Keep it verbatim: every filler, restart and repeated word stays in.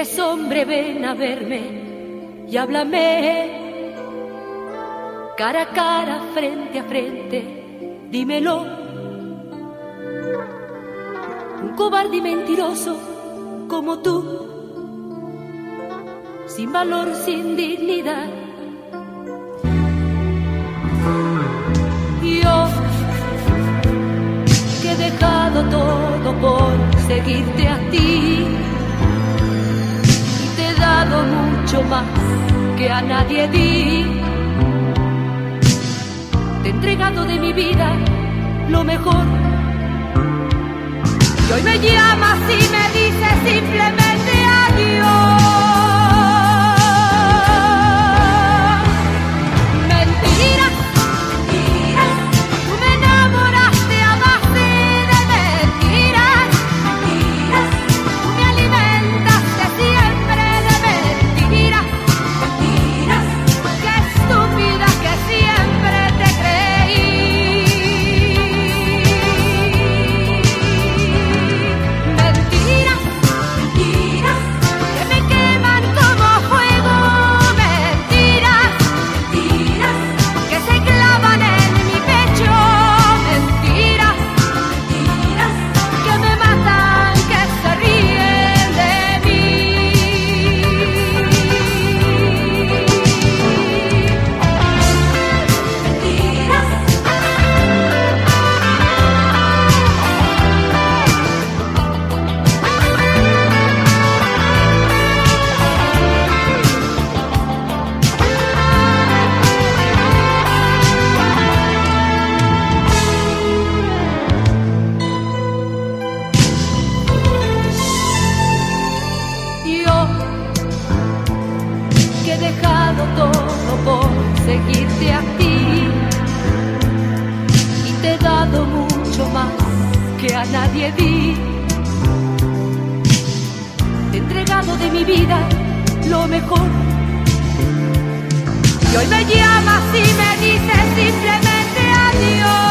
eres hombre, ven a verme y háblame. Cara a cara, frente a frente, dímelo. Un cobarde y mentiroso como tú, sin valor, sin dignidad. Yo, que he dejado todo por seguirte a ti, y te he dado mucho más que a nadie di. Te he entregado de mi vida lo mejor, y hoy me llamas y me dices simplemente adiós. Seguirte a ti, y te he dado mucho más que a nadie di. Te he entregado de mi vida lo mejor, y hoy me llamas y me dices simplemente adiós.